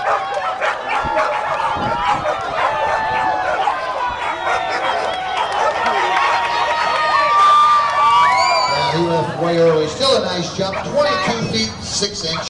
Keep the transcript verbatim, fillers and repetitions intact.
He left way early. Still a nice jump, twenty-two feet, six inches.